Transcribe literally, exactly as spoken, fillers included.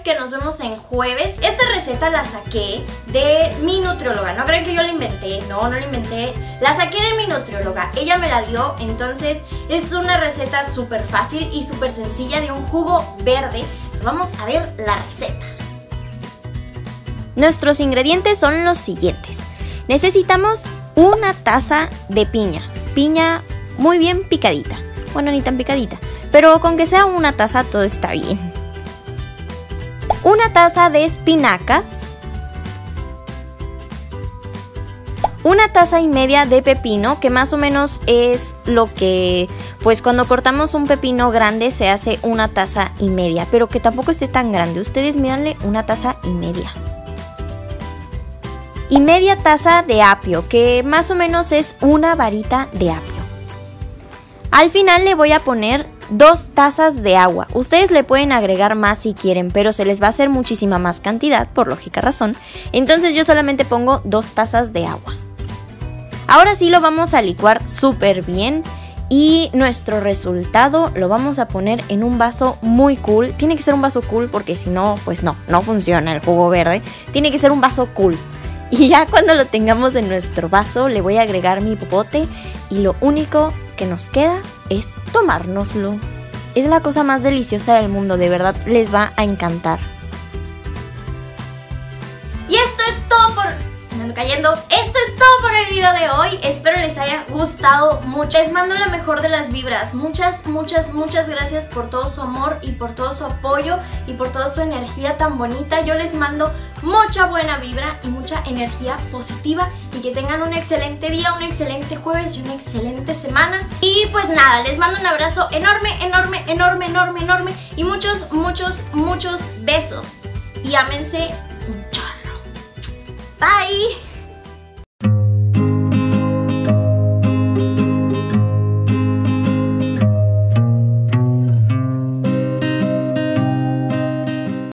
que nos vemos en jueves. Esta receta la saqué de mi nutrióloga. No crean que yo la inventé, no, no la inventé. La saqué de mi nutrióloga, ella me la dio. Entonces es una receta súper fácil y súper sencilla de un jugo verde. Vamos a ver la receta. Nuestros ingredientes son los siguientes. Necesitamos una taza de piña. Piña muy bien picadita. Bueno, ni tan picadita, pero con que sea una taza todo está bien. Una taza de espinacas. Una taza y media de pepino, que más o menos es lo que, pues cuando cortamos un pepino grande se hace una taza y media, pero que tampoco esté tan grande. Ustedes mídanle una taza y media. Y media taza de apio, que más o menos es una varita de apio. Al final le voy a poner dos tazas de agua. Ustedes le pueden agregar más si quieren, pero se les va a hacer muchísima más cantidad, por lógica razón. Entonces yo solamente pongo dos tazas de agua. Ahora sí lo vamos a licuar súper bien. Y nuestro resultado lo vamos a poner en un vaso muy cool. Tiene que ser un vaso cool porque si no, pues no, no funciona el jugo verde. Tiene que ser un vaso cool. Y ya cuando lo tengamos en nuestro vaso le voy a agregar mi popote y lo único que nos queda es tomárnoslo. Es la cosa más deliciosa del mundo, de verdad les va a encantar. Y esto es todo por... me ando cayendo. Esto es todo por el video de hoy. Espero les haya gustado mucho. Les mando la mejor de las vibras. Muchas, muchas, muchas gracias por todo su amor y por todo su apoyo y por toda su energía tan bonita. Yo les mando mucha buena vibra y mucha energía positiva y que tengan un excelente día, un excelente jueves y una excelente semana. Y pues nada, les mando un abrazo enorme, enorme, enorme, enorme, enorme y muchos, muchos, muchos besos. Y ámense un chorro. Bye.